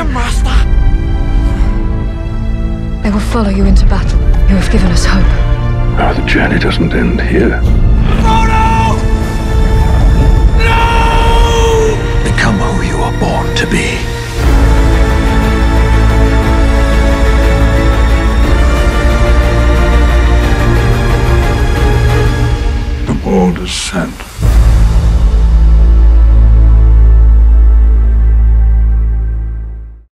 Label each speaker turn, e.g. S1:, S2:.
S1: Welcome, Master!
S2: I will follow you into battle. You have given us hope.
S3: Oh, the journey doesn't end here.
S1: Frodo! No!
S4: Become who you are born to be.
S3: The bold is sent.